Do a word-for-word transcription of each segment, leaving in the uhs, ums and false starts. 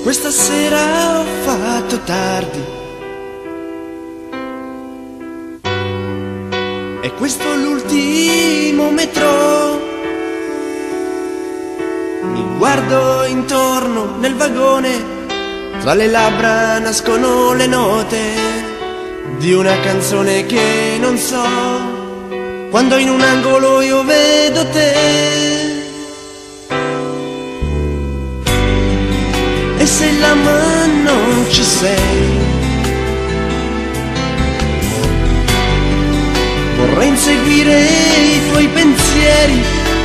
Questa sera ho fatto tardi e questo è l'ultimo metro. Mi guardo intorno nel vagone, tra le labbra nascono le note di una canzone che non so. Quando in un angolo io vedo te, e se là ma non ci sei, vorrei inseguire i tuoi pensieri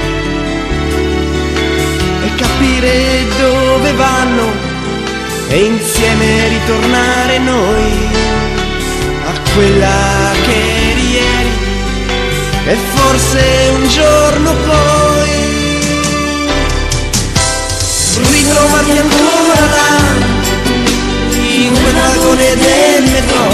e capire dove vanno e insieme ritornare noi a quella che eri ieri e forse un giorno poi ritrovarti ancora là in quel vagone del metro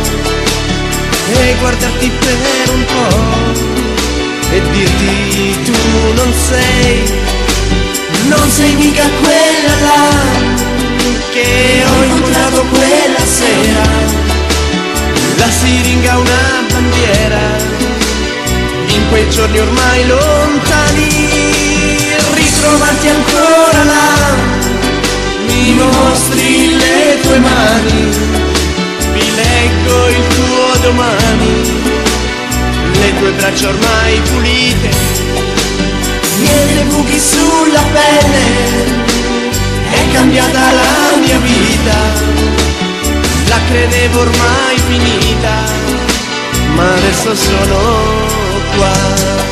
e guardarti per un po' e dirti tu non sei, non sei mica quella là che ho incontrato quella sera. La siringa una bandiera in quei giorni ormai lontani. Ritrovarti ancora là, mi mostri le tue mani, vi leggo il tuo domani, le tue braccia ormai pulite, niente buchi sulla pelle, è cambiata la mia vita, la credevo ormai finita, ma adesso sono qua.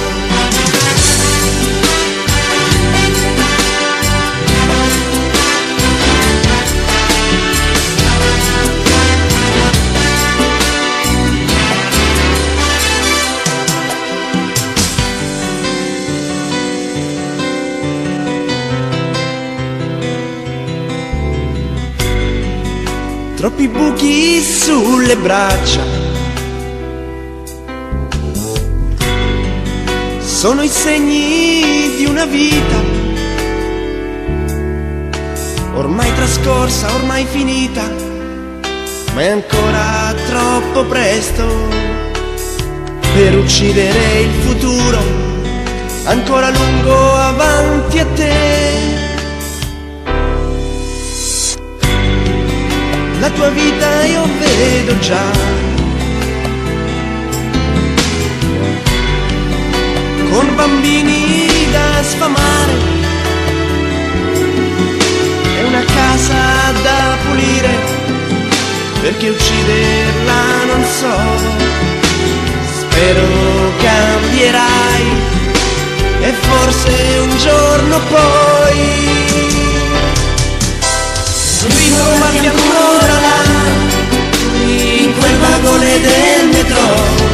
Troppi buchi sulle braccia, sono i segni di una vita ormai trascorsa, ormai finita, ma è ancora troppo presto per uccidere il futuro, ancora lungo avanti a te. La tua vita io vedo già, con bambini da sfamare e una casa da pulire, perché ucciderla non so. Spero cambierai e forse un giorno poi ritrovarti ancora là in quel vagone del metro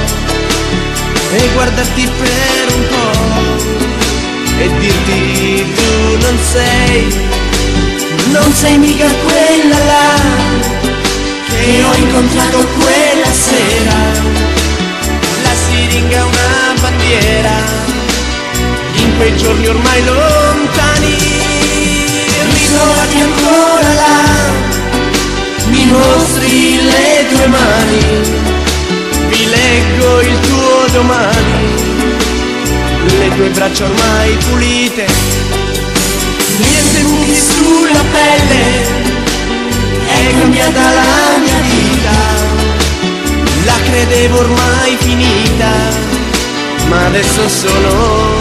e guardarti per un po' e dirti tu non sei, non sei mica quella là che ho incontrato quella sera. La siringa una bandiera in quei giorni ormai lontani. Ritrovati ancora là, mi mostri le tue mani, vi leggo il tuo domani, le tue braccia ormai pulite, niente buchi sulla pelle, è cambiata la mia vita, la credevo ormai finita, ma adesso sono